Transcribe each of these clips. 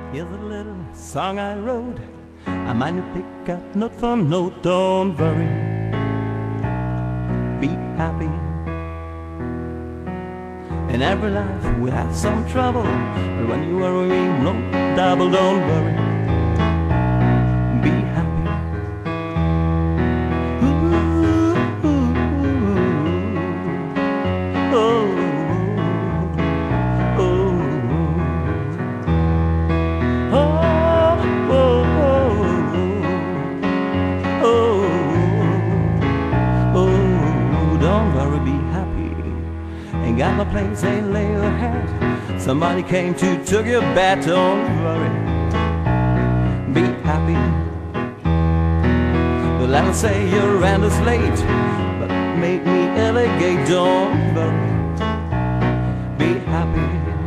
Here's a little song I wrote. I might not pick up note for note. Don't worry, be happy. In every life we have some trouble, but when you worry, no double. Don't worry, be happy. Ooh, oh, oh, don't worry, be happy. Ain't got no place, ain't lay your head. Somebody came to took your bed. Don't worry, be happy. But let me say your rent is late, but make me elegate. Don't worry, be happy.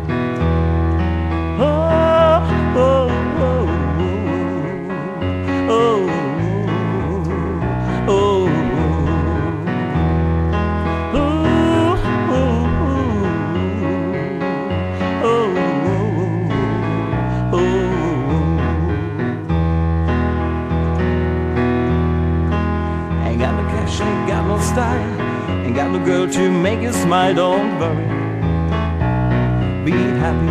Oh, oh, oh, oh, oh, oh. Ain't got no style, ain't got no girl to make you smile. Don't worry, be happy.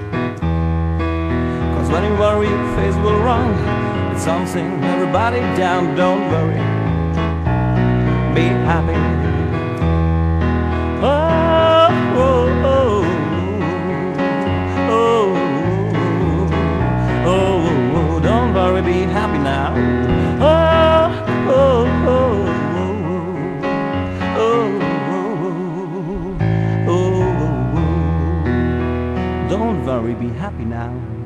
Cause when you worry, your face will run. It's something everybody down. Don't worry, be happy. Oh, oh, oh, oh, oh, oh, don't worry, be happy now. Oh, oh, oh. Don't worry, be happy now.